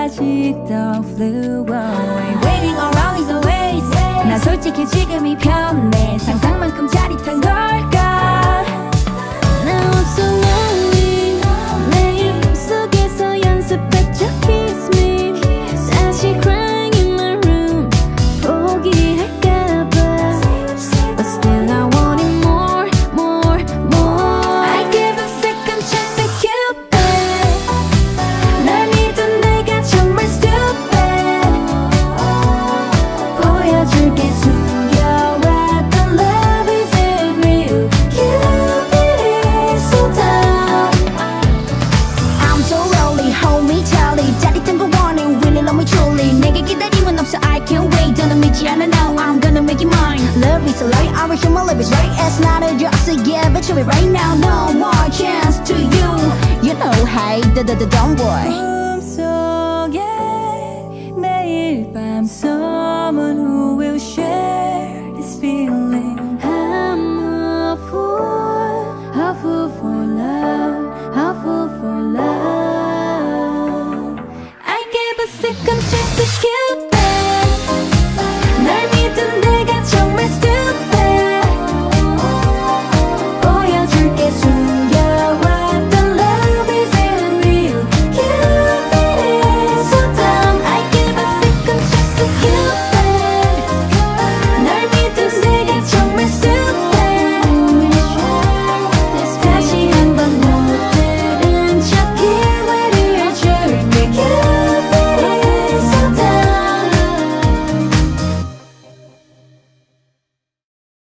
다시 또 flew away. Waiting around is a waste. 나 솔직히 지금이 편해. 상상만큼 짜릿한 걸까. Now I'm so lonely. 매일 꿈속에서 연습했죠 kiss me. 다시 crying in my room. 포기할까봐. But still I want it more, more, more. I give a second chance to Cupid. 날 믿은 내가 정말 stupid. 보여줄게 숨겨왔던 love is it real. Cupid is so tough. I'm so lonely, hold me tightly. 짜릿한 거 원해, really love me truly. 내게 기다림은 없어, I can't wait. 너는 믿지 않아, now I'm gonna make you mine. Love is a lie, I wish my love is right. It's not a joke, so yeah, but show me right now. No more chance to you. You know, hey, don't worry. 꿈속에 매일 밤 소문